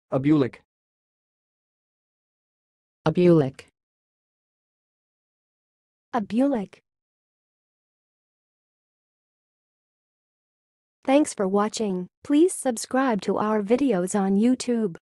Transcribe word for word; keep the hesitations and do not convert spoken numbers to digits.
ABULIC. ABULIC. ABULIC. Thanks for watching. Please subscribe to our videos on YouTube.